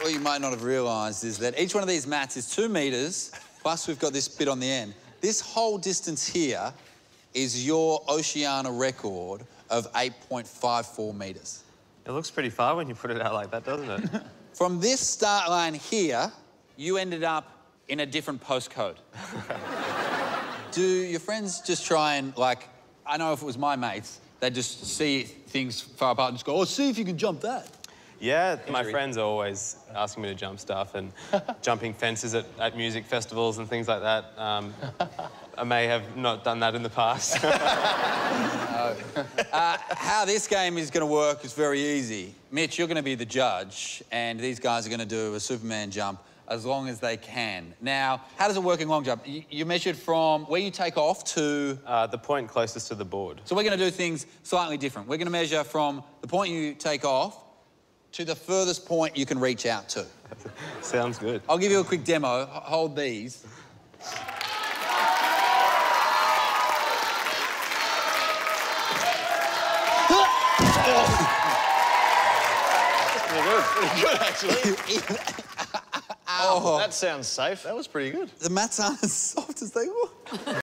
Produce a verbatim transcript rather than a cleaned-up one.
what you might not have realised is that each one of these mats is two metres, plus we've got this bit on the end. This whole distance here is your Oceania record of eight point five four metres. It looks pretty far when you put it out like that, doesn't it? From this start line here, you ended up in a different postcode. Do your friends just try and, like, I know if it was my mates, they'd just see things far apart and just go, oh, see if you can jump that. Yeah, my friends are always asking me to jump stuff and jumping fences at, at music festivals and things like that. Um, I may have not done that in the past. uh, uh, how this game is going to work is very easy. Mitch, you're going to be the judge, and these guys are going to do a Superman jump as long as they can. Now, how does it work in long jump? You, you measured from where you take off to... Uh, the point closest to the board. So we're going to do things slightly different. We're going to measure from the point you take off to the furthest point you can reach out to. Sounds good. I'll give you a quick demo. H hold these. Pretty good. Pretty good, actually. Oh. That sounds safe. That was pretty good. The mats aren't as soft as they were.